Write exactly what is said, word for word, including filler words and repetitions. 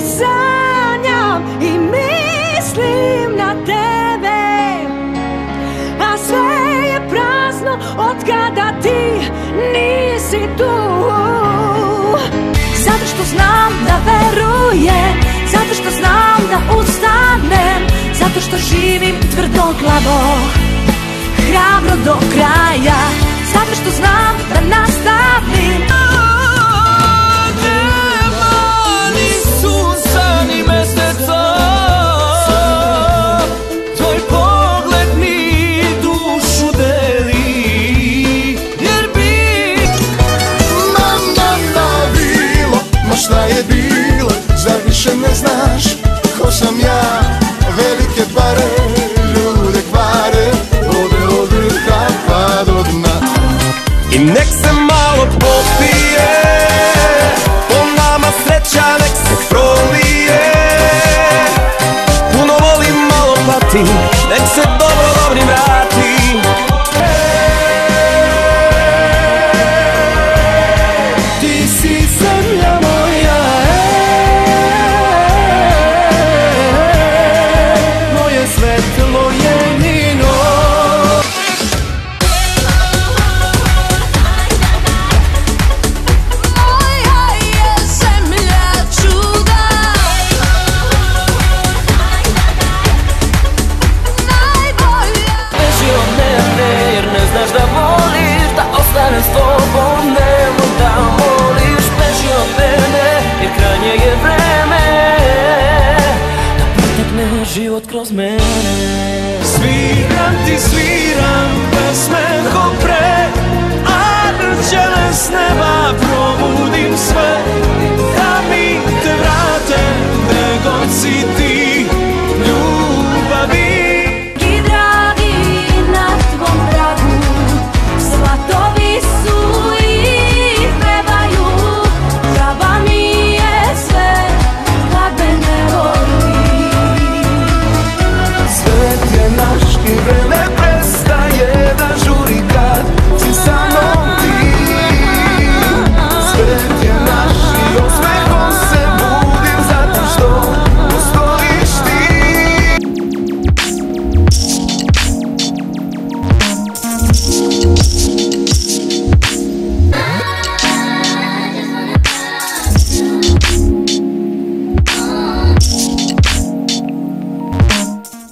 sanjam i mislim na tebe, a sve je prazno otkada ti nisi tu. Zato što znam da verujem, zato što znam da ustanem, zato što živim tvrdoglavo, hrabro do kraja, zato što znam da nastavim. Nema ni sunca ni meseca, tvoj pogled mi dušu deli, jer bi Mama na bilo, ma šta je bilo, zar više ne znaš ko sam ja? Velike pare, ljude kvare, ode od vrha pa do dna. i nek se malo popije, po nama sreća nek se prolije. Puno volim, malo pati, nek se dobro dobrim vrati. Ti si zemlja moja, moje svetlo jedino. Moja je zemlja čuda, najbolja. Beži od mene jer ne znaš da voliš, da ostane s tobom, nemoj da moliš. Beži od mene jer krajnje je vreme da protekne život kroz mene. Sviram ti, sviram pesme ko pre, anđele s neba